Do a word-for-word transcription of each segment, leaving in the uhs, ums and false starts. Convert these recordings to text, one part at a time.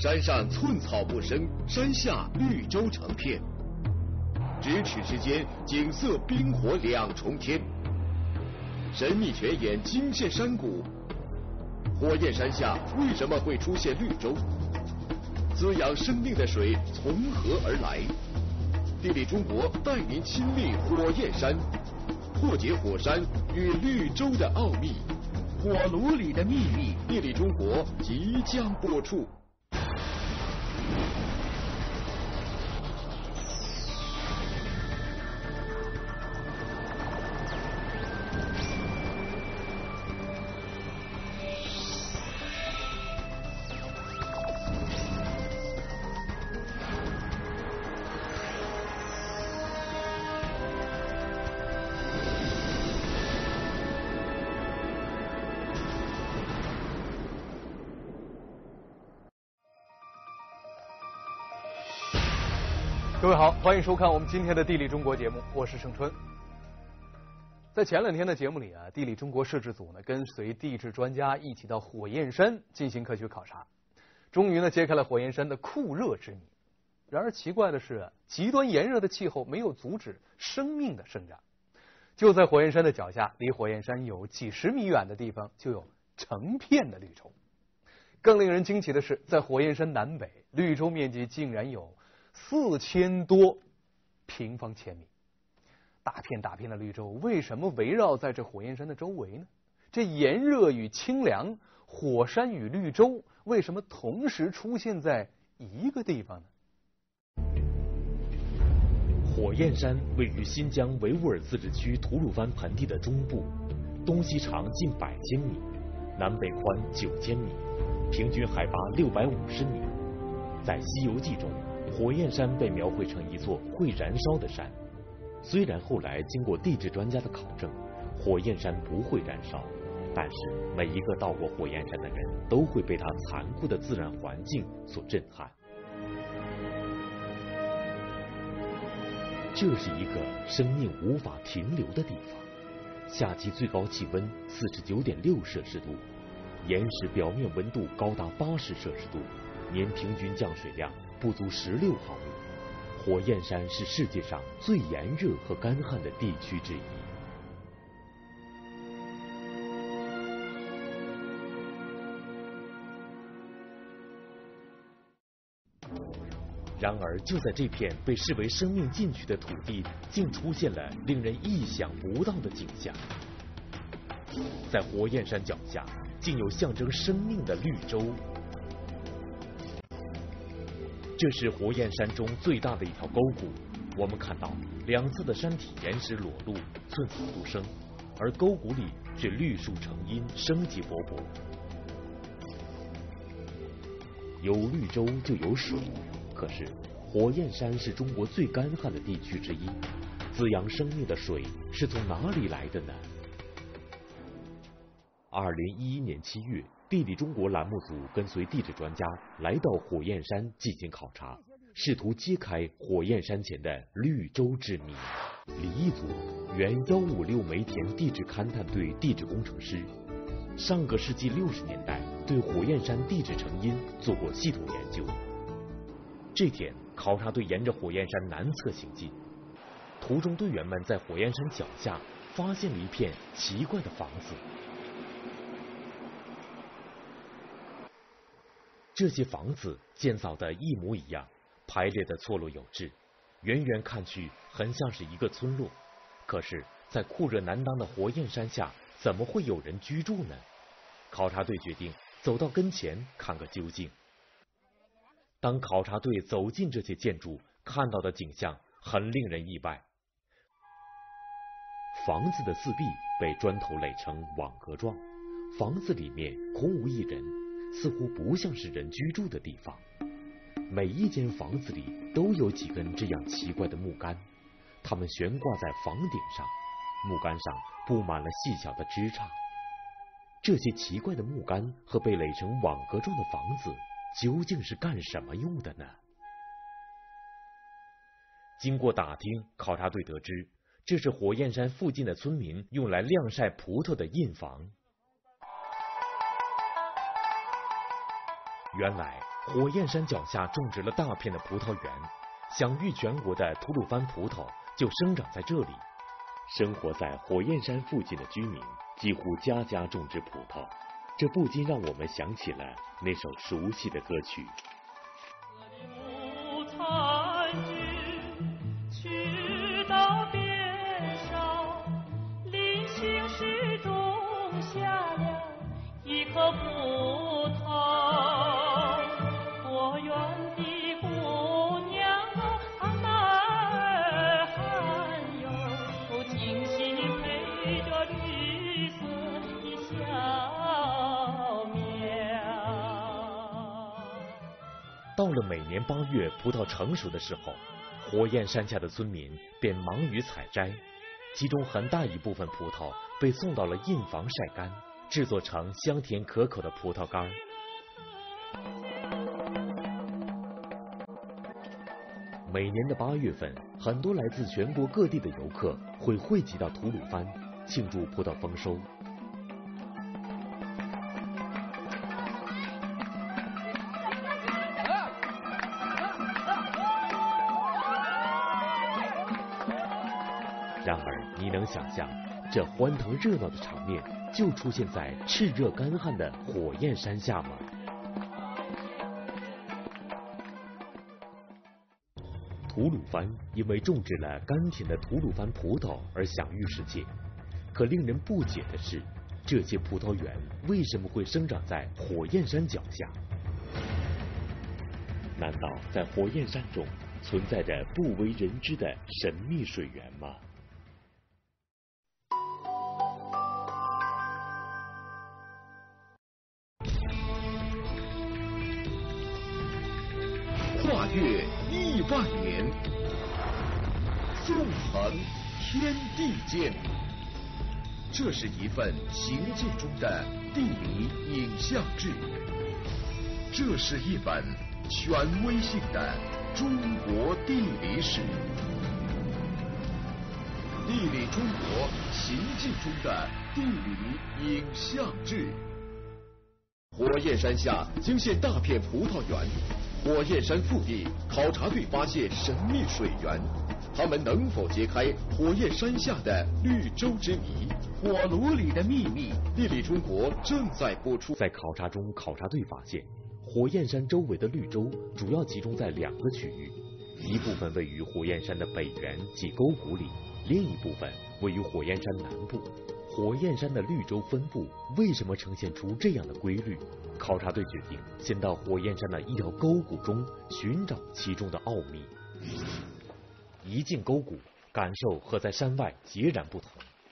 山上寸草不生，山下绿洲成片，咫尺之间景色冰火两重天。神秘泉眼惊现山谷，火焰山下为什么会出现绿洲？滋养生命的水从何而来？地理中国带您亲历火焰山，破解火山与绿洲的奥秘，火炉里的秘密。地理中国即将播出。 各位好，欢迎收看我们今天的《地理中国》节目，我是盛春。在前两天的节目里啊，地理中国摄制组呢跟随地质专家一起到火焰山进行科学考察，终于呢揭开了火焰山的酷热之谜。然而奇怪的是，极端炎热的气候没有阻止生命的生长。就在火焰山的脚下，离火焰山有几十米远的地方，就有成片的绿洲。更令人惊奇的是，在火焰山南北，绿洲面积竟然有四千多平方千米，大片大片的绿洲为什么围绕在这火焰山的周围呢？这炎热与清凉，火山与绿洲为什么同时出现在一个地方呢？ 火焰山位于新疆维吾尔自治区吐鲁番盆地的中部，东西长近百千米，南北宽九千米，平均海拔六百五十米。在《西游记》中，火焰山被描绘成一座会燃烧的山，虽然后来经过地质专家的考证，火焰山不会燃烧，但是每一个到过火焰山的人都会被它残酷的自然环境所震撼。这是一个生命无法停留的地方，夏季最高气温四十九点六摄氏度，岩石表面温度高达八十摄氏度，年平均降水量不足十六毫米。火焰山是世界上最炎热和干旱的地区之一。然而，就在这片被视为生命禁区的土地，竟出现了令人意想不到的景象。在火焰山脚下，竟有象征生命的绿洲。这是火焰山中最大的一条沟谷，我们看到两侧的山体岩石裸露，寸草不生，而沟谷里是绿树成荫，生机勃勃。有绿洲就有水，可是火焰山是中国最干旱的地区之一，滋养生命的水是从哪里来的呢？二零一一年七月，地理中国栏目组跟随地质专家来到火焰山进行考察，试图揭开火焰山前的绿洲之谜。李一祖，原一五六煤田地质勘探队地质工程师，上个世纪六十年代对火焰山地质成因做过系统研究。这天，考察队沿着火焰山南侧行进，途中队员们在火焰山脚下发现了一片奇怪的房子。这些房子建造的一模一样，排列的错落有致，远远看去很像是一个村落。可是，在酷热难当的火焰山下，怎么会有人居住呢？考察队决定走到跟前看个究竟。当考察队走进这些建筑，看到的景象很令人意外。房子的四壁被砖头垒成网格状，房子里面空无一人，似乎不像是人居住的地方。每一间房子里都有几根这样奇怪的木杆，它们悬挂在房顶上，木杆上布满了细小的枝杈。这些奇怪的木杆和被垒成网格状的房子究竟是干什么用的呢？经过打听，考察队得知，这是火焰山附近的村民用来晾晒葡萄的印房。原来火焰山脚下种植了大片的葡萄园，享誉全国的吐鲁番葡萄就生长在这里。生活在火焰山附近的居民几乎家家种植葡萄，这不禁让我们想起了那首熟悉的歌曲。 去到边上，临行时种下了一颗葡萄，我园的姑娘啊，男儿还有精心配着绿色的小苗。 到了每年八月葡萄成熟的时候，火焰山下的村民便忙于采摘，其中很大一部分葡萄被送到了印房晒干，制作成香甜可口的葡萄干。每年的八月份，很多来自全国各地的游客会汇集到吐鲁番，庆祝葡萄丰收。然而，你能想象，这欢腾热闹的场面就出现在炽热干旱的火焰山下吗？吐鲁番因为种植了甘甜的吐鲁番葡萄而享誉世界，可令人不解的是，这些葡萄园为什么会生长在火焰山脚下？难道在火焰山中存在着不为人知的神秘水源吗？ 跨越亿万年，纵横天地间。这是一份行进中的地理影像志，这是一本权威性的中国地理史。地理中国行进中的地理影像志。火焰山下惊现大片葡萄园。火焰山腹地，考察队发现神秘水源，他们能否揭开火焰山下的绿洲之谜？火炉里的秘密。地理中国正在播出。 在考察中，考察队发现，火焰山周围的绿洲主要集中在两个区域，一部分位于火焰山的北缘及沟谷里，另一部分位于火焰山南部。火焰山的绿洲分布为什么呈现出这样的规律？考察队决定先到火焰山的一条沟谷中寻找其中的奥秘。一进沟谷，感受和在山外截然不同。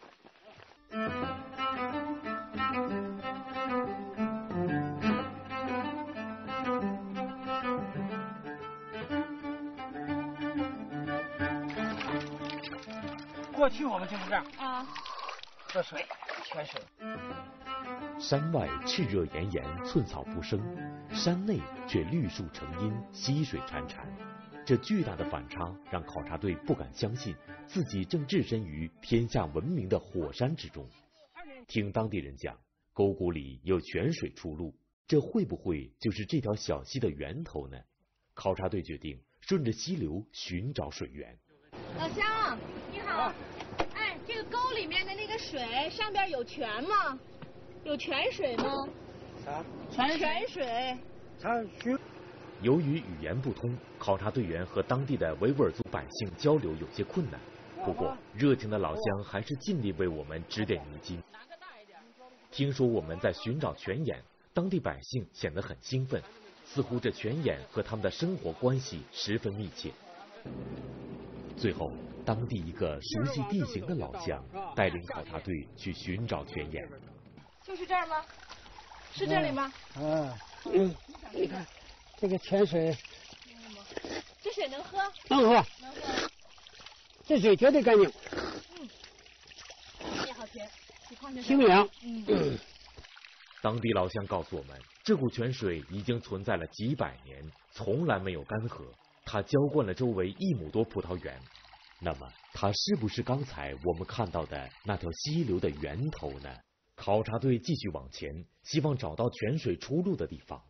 过去我们就是这样啊， 喝水，泉水。 山外炽热炎炎，寸草不生，山内却绿树成荫，溪水潺潺。这巨大的反差让考察队不敢相信自己正置身于天下闻名的火山之中。听当地人讲，沟谷里有泉水出露，这会不会就是这条小溪的源头呢？考察队决定顺着溪流寻找水源。 老乡，你好。哎，这个沟里面的那个水上边有泉吗？有泉水吗？ 啥？ 泉泉水。 泉水。 由于语言不通，考察队员和当地的维吾尔族百姓交流有些困难。不过，热情的老乡还是尽力为我们指点迷津。听说我们在寻找泉眼，当地百姓显得很兴奋，似乎这泉眼和他们的生活关系十分密切。最后，当地一个熟悉地形的老乡带领考察队去寻找泉眼。 就是这儿吗？是这里吗？ 嗯嗯，你看这个泉水， 这水能喝？ 能喝。 能喝。 这水绝对干净。 嗯。也好甜，比矿泉水清凉。 嗯。 嗯。 当地老乡告诉我们，这股泉水已经存在了几百年，从来没有干涸。它浇灌了周围一亩多葡萄园。那么，它是不是刚才我们看到的那条溪流的源头呢？考察队继续往前，希望找到泉水出路的地方。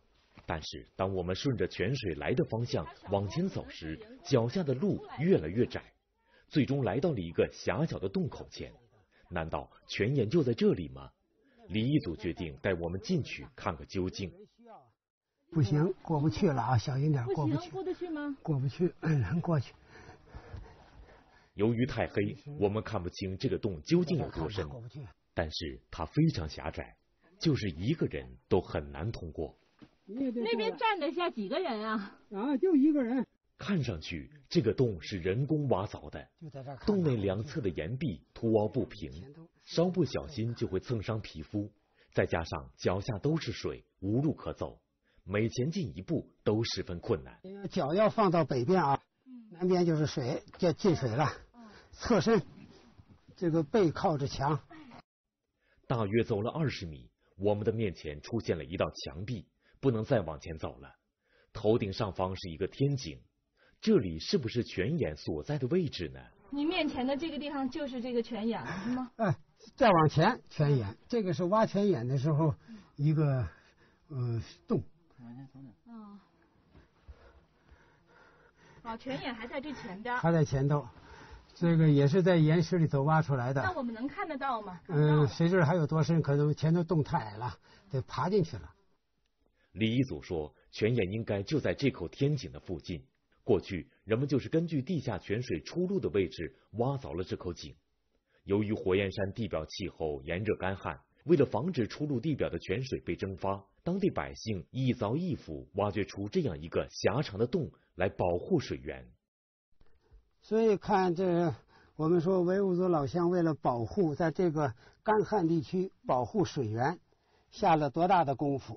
但是当我们顺着泉水来的方向往前走时，脚下的路越来越窄，最终来到了一个狭小的洞口前。难道泉眼就在这里吗？李一组决定带我们进去看个究竟。 不行，过不去了啊，小心点，过不去。 过得去吗？ 过不去，能过去。 由于太黑，我们看不清这个洞究竟有多深，但是它非常狭窄，就是一个人都很难通过。 那边站得下几个人啊？ 啊，就一个人。 看上去这个洞是人工挖凿的，洞内两侧的岩壁凸凹不平，稍不小心就会蹭伤皮肤，再加上脚下都是水，无路可走，每前进一步都十分困难。 脚要放到北边啊，南边就是水，就进水了。侧身，这个背靠着墙。 大约走了二十米，我们的面前出现了一道墙壁，不能再往前走了。头顶上方是一个天井，这里是不是泉眼所在的位置呢？ 你面前的这个地方就是这个泉眼是吗？ 哎，再往前泉眼，这个是挖泉眼的时候一个呃洞。 嗯。哦，泉眼还在这前边。 还在前头，这个也是在岩石里头挖出来的。 那我们能看得到吗？ 嗯，谁知道还有多深？可能前头洞太矮了，得爬进去了。 李一组说，泉眼应该就在这口天井的附近。过去人们就是根据地下泉水出路的位置挖凿了这口井。由于火焰山地表气候炎热干旱，为了防止出入地表的泉水被蒸发，当地百姓一凿一斧挖掘出这样一个狭长的洞来保护水源。 所以看这，我们说维吾族老乡为了保护在这个干旱地区保护水源，下了多大的功夫。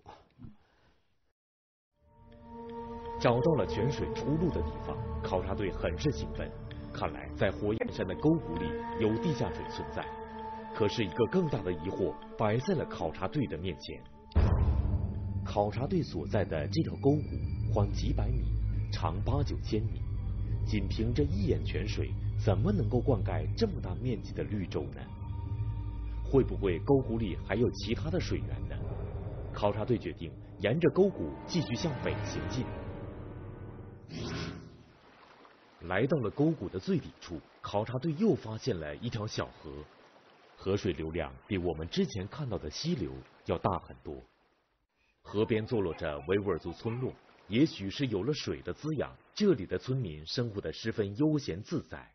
找到了泉水出路的地方，考察队很是兴奋。看来在火焰山的沟谷里有地下水存在。可是一个更大的疑惑摆在了考察队的面前。考察队所在的这条沟谷宽几百米，长八九千米，仅凭这一眼泉水，怎么能够灌溉这么大面积的绿洲呢？会不会沟谷里还有其他的水源呢？考察队决定沿着沟谷继续向北行进。来到了沟谷的最底处，考察队又发现了一条小河，河水流量比我们之前看到的溪流要大很多。河边坐落着维吾尔族村落，也许是有了水的滋养，这里的村民生活得十分悠闲自在。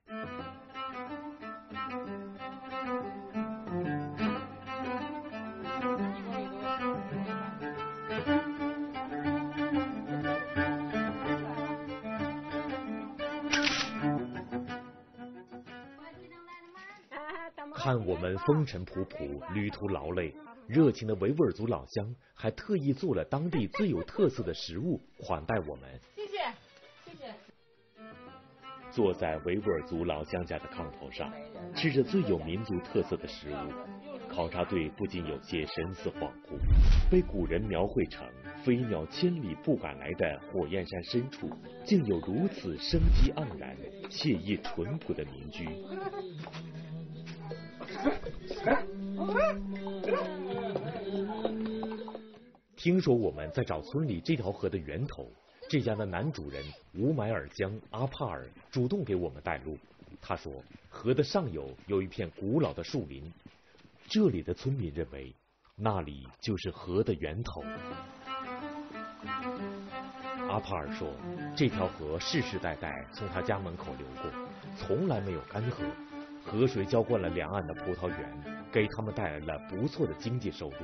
看我们风尘仆仆，旅途劳累，热情的维吾尔族老乡还特意做了当地最有特色的食物款待我们。 谢谢，谢谢。 坐在维吾尔族老乡家的炕头上，吃着最有民族特色的食物，考察队不禁有些神思恍惚，被古人描绘成飞鸟千里不敢来的火焰山深处，竟有如此生机盎然、惬意淳朴的民居。听说我们在找村里这条河的源头，这家的男主人吴买尔江阿帕尔主动给我们带路。他说，河的上游有一片古老的树林，这里的村民认为那里就是河的源头。阿帕尔说，这条河世世代代从他家门口流过，从来没有干涸，河水浇灌了两岸的葡萄园，给他们带来了不错的经济收入。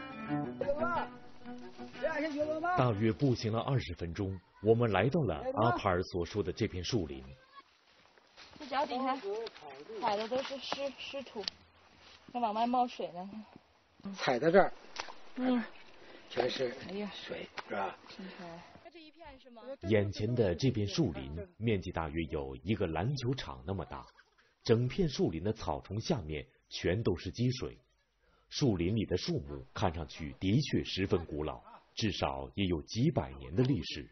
大约步行了二十分钟，我们来到了阿帕尔所说的这片树林。 这脚底下踩的都是湿湿土，那往外冒水呢。 踩到这儿， 嗯， 全是哎呀水，是吧？ 这一片是吗？ 眼前的这片树林面积大约有一个篮球场那么大，整片树林的草丛下面全都是积水。树林里的树木看上去的确十分古老，至少也有几百年的历史。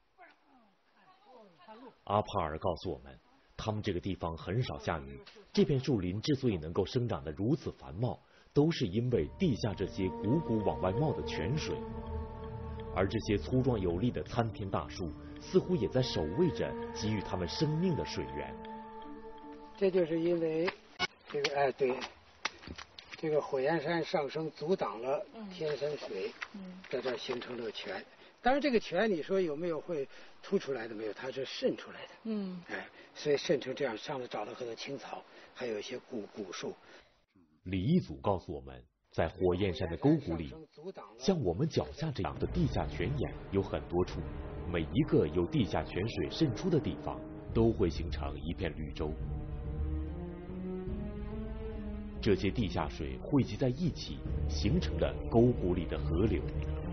阿帕尔告诉我们，他们这个地方很少下雨，这片树林之所以能够生长得如此繁茂，都是因为地下这些汩汩往外冒的泉水。 而这些粗壮有力的参天大树，似乎也在守卫着给予他们生命的水源。 这就是因为这个哎对，这个火焰山上升阻挡了天山水，在这形成了泉。当然，这个泉你说有没有会凸出来的？没有，它是渗出来的。嗯，哎，所以渗成这样，上面长了很多青草，还有一些古古树。 李一祖告诉我们，在火焰山的沟谷里，像我们脚下这样的地下泉眼有很多处，每一个有地下泉水渗出的地方，都会形成一片绿洲。这些地下水汇集在一起，形成了沟谷里的河流。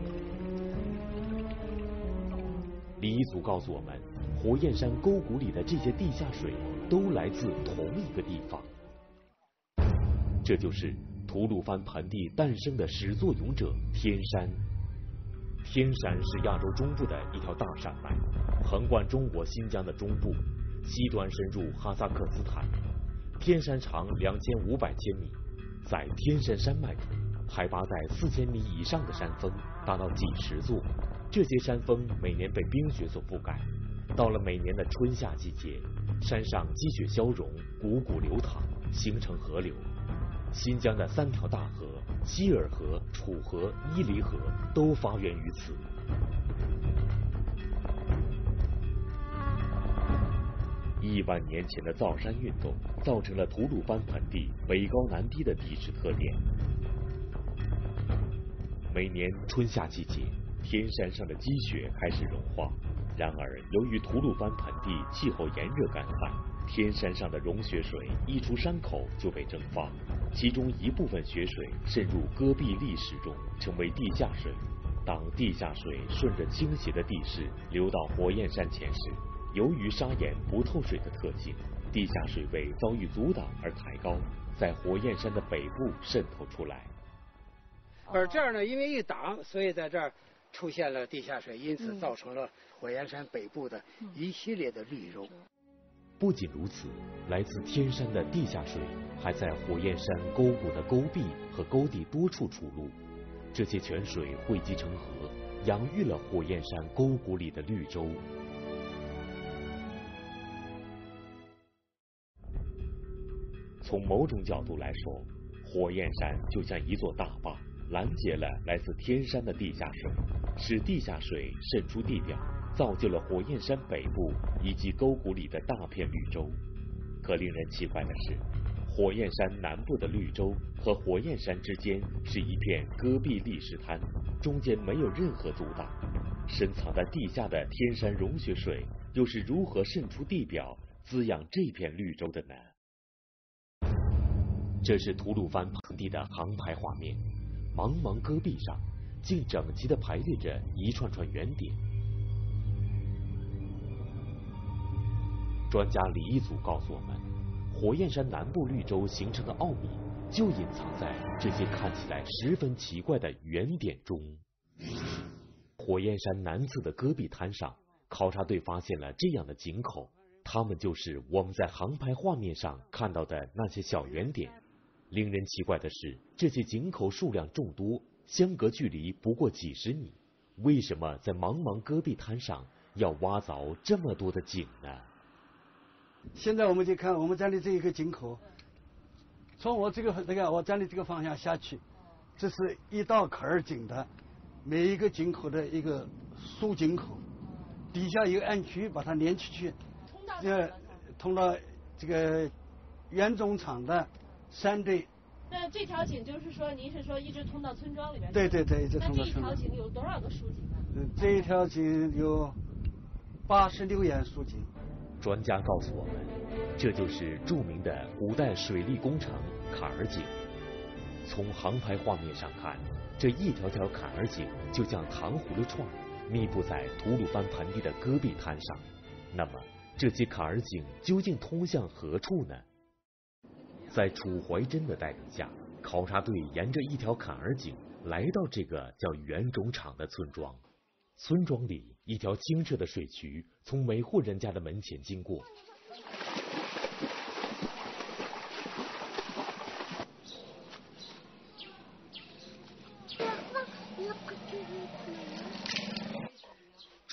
李一祖告诉我们，火焰山沟谷里的这些地下水都来自同一个地方，这就是吐鲁番盆地诞生的始作俑者天山。天山是亚洲中部的一条大山脉，横贯中国新疆的中部，西端深入哈萨克斯坦。天山长两千五百千米，在天山山脉中，海拔在四千米以上的山峰达到几十座。这些山峰每年被冰雪所覆盖，到了每年的春夏季节，山上积雪消融，汩汩流淌，形成河流。新疆的三条大河希尔河、楚河、伊犁河都发源于此。亿万年前的造山运动造成了吐鲁番盆地北高南低的地质特点。每年春夏季节，天山上的积雪开始融化，然而由于吐鲁番盆地气候炎热干旱，天山上的融雪水一出山口就被蒸发，其中一部分雪水渗入戈壁砾石中，成为地下水。当地下水顺着倾斜的地势流到火焰山前时，由于砂岩不透水的特性，地下水位遭遇阻挡而抬高，在火焰山的北部渗透出来。 而这儿呢，因为一挡，所以在这儿出现了地下水，因此造成了火焰山北部的一系列的绿洲。 不仅如此，来自天山的地下水还在火焰山沟谷的沟壁和沟底多处出露，这些泉水汇集成河，养育了火焰山沟谷里的绿洲。从某种角度来说，火焰山就像一座大坝，拦截了来自天山的地下水，使地下水渗出地表，造就了火焰山北部以及沟谷里的大片绿洲。可令人奇怪的是，火焰山南部的绿洲和火焰山之间是一片戈壁砾石滩，中间没有任何阻挡。深藏在地下的天山融雪水又是如何渗出地表，滋养这片绿洲的呢？这是吐鲁番盆地的航拍画面，茫茫戈壁上竟整齐地排列着一串串圆点。专家李一祖告诉我们，火焰山南部绿洲形成的奥秘就隐藏在这些看起来十分奇怪的圆点中。火焰山南侧的戈壁滩上，考察队发现了这样的井口，它们就是我们在航拍画面上看到的那些小圆点。令人奇怪的是，这些井口数量众多，相隔距离不过几十米，为什么在茫茫戈壁滩上要挖凿这么多的井呢？ 现在我们就看我们这里这一个井口，从我这个这个我这里这个方向下去，这是一道坎儿井的每一个井口的一个输井口，底下有个暗渠把它连起去，这通到这个原种场的山对。 那这条井就是说，您是说一直通到村庄里面？ 对对对，一直通到村庄。 那这一条井有多少个输井呢？ 嗯，这一条井有八十六眼输井。 专家告诉我们，这就是著名的古代水利工程坎儿井。从航拍画面上看，这一条条坎儿井就像糖葫芦串，密布在吐鲁番盆地的戈壁滩上。那么，这些坎儿井究竟通向何处呢？在楚怀真的带领下，考察队沿着一条坎儿井来到这个叫原种场的村庄。村庄里，一条清澈的水渠从每户人家的门前经过。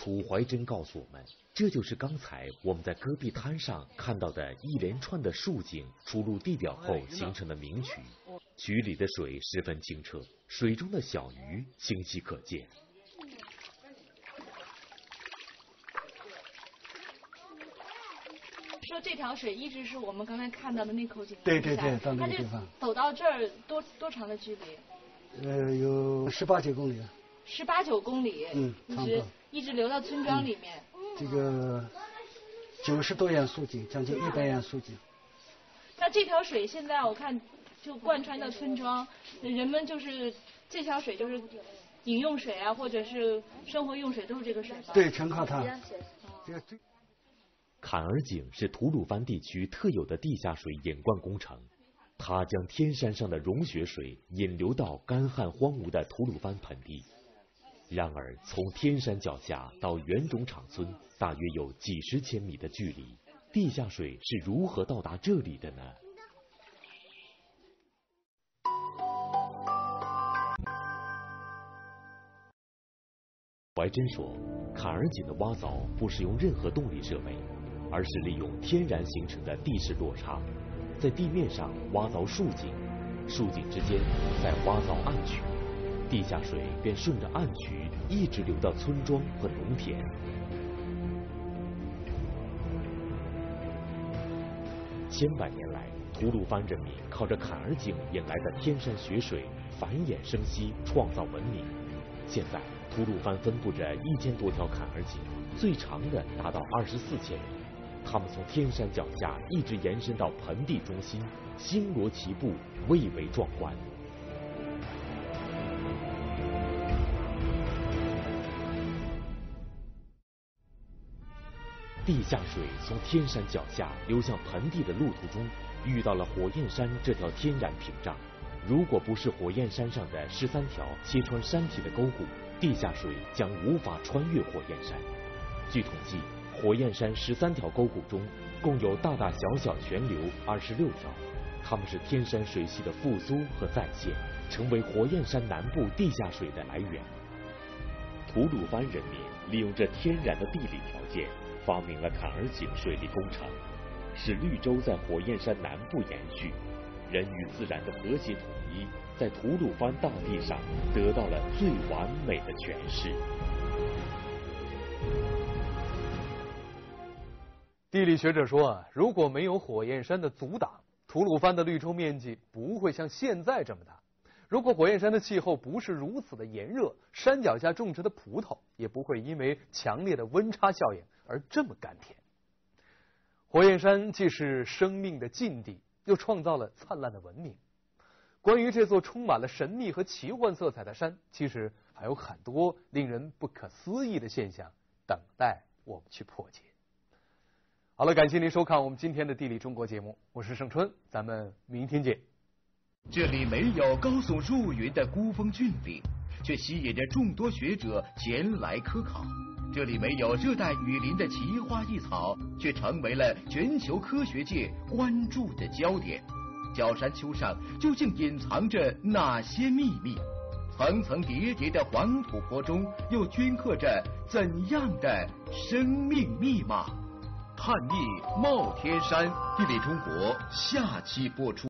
楚怀真告诉我们，这就是刚才我们在戈壁滩上看到的一连串的竖井出入地表后形成的明渠。渠里的水十分清澈，水中的小鱼清晰可见。 说这条水一直是我们刚才看到的那口井。 对对对，到那个地方。 走到这儿多多长的距离？ 呃，有十八九公里。 十八九公里， 嗯， 一直一直流到村庄里面。 嗯、这个九十多元竖井，将近一百元竖井。 那这条水现在我看就贯穿到村庄，人们就是这条水就是饮用水啊，或者是生活用水都是这个水吗？ 对，全靠它。这个最。 坎儿井是吐鲁番地区特有的地下水引灌工程，它将天山上的融雪水引流到干旱荒芜的吐鲁番盆地。然而，从天山脚下到原种场村，大约有几十千米的距离，地下水是如何到达这里的呢？怀真说，坎儿井的挖凿不使用任何动力设备，而是利用天然形成的地势落差，在地面上挖凿竖井，竖井之间再挖凿暗渠，地下水便顺着暗渠一直流到村庄和农田。千百年来，吐鲁番人民靠着坎儿井引来的天山雪水繁衍生息，创造文明。现在，吐鲁番分布着一千多条坎儿井，最长的达到二十四千米。它们从天山脚下一直延伸到盆地中心，星罗棋布，蔚为壮观。地下水从天山脚下流向盆地的路途中，遇到了火焰山这条天然屏障。如果不是火焰山上的十三条切穿山体的沟谷，地下水将无法穿越火焰山。据统计，火焰山十三条沟谷中，共有大大小小泉流二十六条，它们是天山水系的复苏和再现，成为火焰山南部地下水的来源。吐鲁番人民利用这天然的地理条件，发明了坎儿井水利工程，使绿洲在火焰山南部延续，人与自然的和谐统一，在吐鲁番大地上得到了最完美的诠释。 地理学者说啊，如果没有火焰山的阻挡，吐鲁番的绿洲面积不会像现在这么大。如果火焰山的气候不是如此的炎热，山脚下种植的葡萄也不会因为强烈的温差效应而这么甘甜。火焰山既是生命的禁地，又创造了灿烂的文明。关于这座充满了神秘和奇幻色彩的山，其实还有很多令人不可思议的现象等待我们去破解。好了，感谢您收看我们今天的地理中国节目，我是盛春，咱们明天见。 这里没有高耸入云的孤峰峻岭，却吸引着众多学者前来科考。这里没有热带雨林的奇花异草，却成为了全球科学界关注的焦点。角山丘上究竟隐藏着哪些秘密？层层叠叠的黄土坡中又镌刻着怎样的生命密码？探秘冒天山，地理中国下期播出。